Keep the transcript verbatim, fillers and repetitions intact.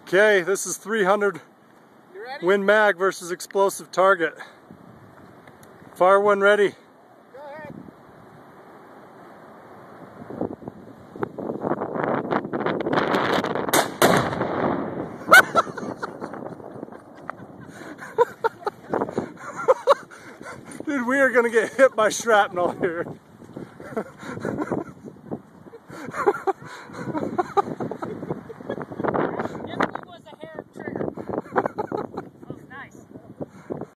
Okay, this is three hundred Win Mag versus explosive target. Fire one ready. Go ahead. Dude, we are gonna get hit by shrapnel here.